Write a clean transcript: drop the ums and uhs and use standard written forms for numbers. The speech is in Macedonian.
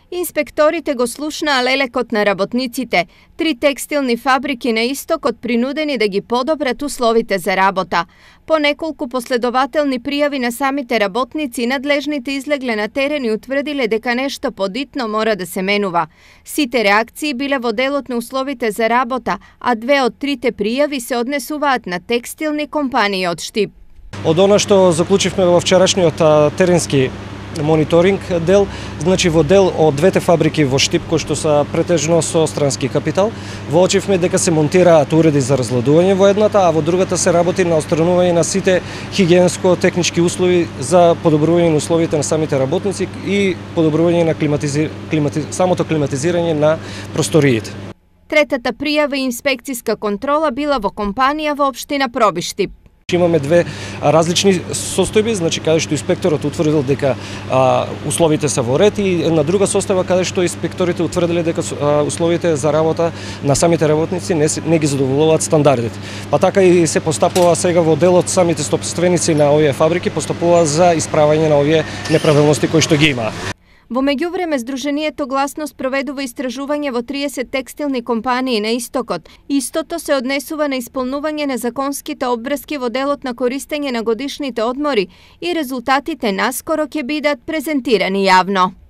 Инспекторите го слушнаа лелекот на работниците. 3 текстилни фабрики на истокот принудени да ги подобрат условите за работа. По неколку последователни пријави на самите работници, надлежните излегле на терен и утврдиле дека нешто подитно мора да се менува. Сите реакции биле во делот на условите за работа, а 2 од 3 пријави се однесуваат на текстилни компании од Штип. Од она што заклучивме во вчерашниот теренски мониторинг дел, значи во дел од 2 фабрики во Штип, кои што се претежно со странски капитал, воочивме дека се монтираат уреди за разгладување во едната, а во другата се работи на отстранување на сите хигиенско-технички услови за подобрување на условите на самите работници и подобрување на самото климатизирање на просториите. Третата пријава и инспекциска контрола била во компанија во општина Пробиштип. Имаме 2 различни состојби, значи каде што инспекторот утврдил дека условите се во ред, и една друга состојба каде што инспекторите утврдиле дека условите за работа на самите работници не ги задоволуваат стандардите. Па така и се постапува сега во делот самите собственици на овие фабрики постапува за исправање на овие неправилности кои што ги има. Во меѓувреме, Сдруженијето Гласност проведува истражување во 30 текстилни компании на истокот. Истото се однесува на исполнување на законските обврски во делот на користење на годишните одмори и резултатите наскоро ќе бидат презентирани јавно.